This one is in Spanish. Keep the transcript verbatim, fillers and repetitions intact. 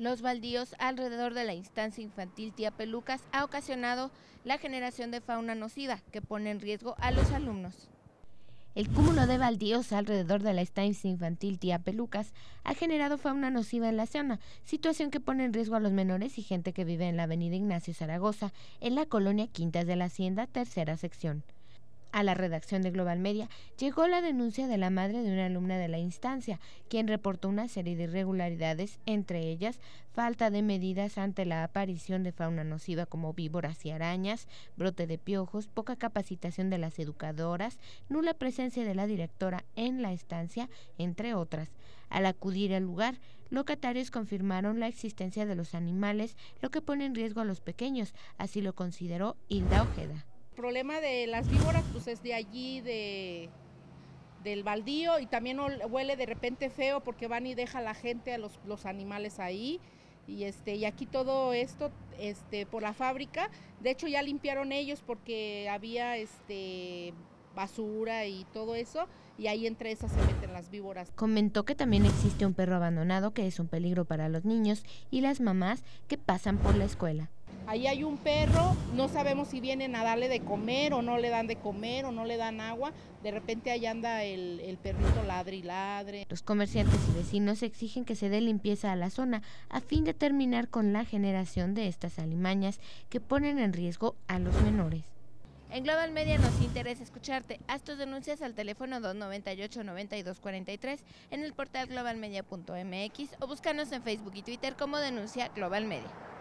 Los baldíos alrededor de la instancia infantil Tía Pelucas ha ocasionado la generación de fauna nociva que pone en riesgo a los alumnos. El cúmulo de baldíos alrededor de la estancia infantil Tía Pelucas ha generado fauna nociva en la zona, situación que pone en riesgo a los menores y gente que vive en la avenida Ignacio Zaragoza, en la colonia Quintas de la Hacienda, tercera sección. A la redacción de Global Media llegó la denuncia de la madre de una alumna de la instancia, quien reportó una serie de irregularidades, entre ellas falta de medidas ante la aparición de fauna nociva como víboras y arañas, brote de piojos, poca capacitación de las educadoras, nula presencia de la directora en la estancia, entre otras. Al acudir al lugar, locatarios confirmaron la existencia de los animales, lo que pone en riesgo a los pequeños, así lo consideró Hilda Ojeda. El problema de las víboras pues es de allí, de, del baldío, y también huele de repente feo porque van y deja la gente a los, los animales ahí. Y, este, y aquí todo esto este, por la fábrica, de hecho ya limpiaron ellos porque había este, basura y todo eso, y ahí entre esas se meten las víboras. Comentó que también existe un perro abandonado que es un peligro para los niños y las mamás que pasan por la escuela. Ahí hay un perro, no sabemos si vienen a darle de comer o no le dan de comer o no le dan agua, de repente ahí anda el, el perrito ladre y ladre. Los comerciantes y vecinos exigen que se dé limpieza a la zona a fin de terminar con la generación de estas alimañas que ponen en riesgo a los menores. En Global Media nos interesa escucharte. Haz tus denuncias al teléfono dos noventa y ocho, noventa y dos cuarenta y tres, en el portal global media punto m x o búscanos en Facebook y Twitter como Denuncia Global Media.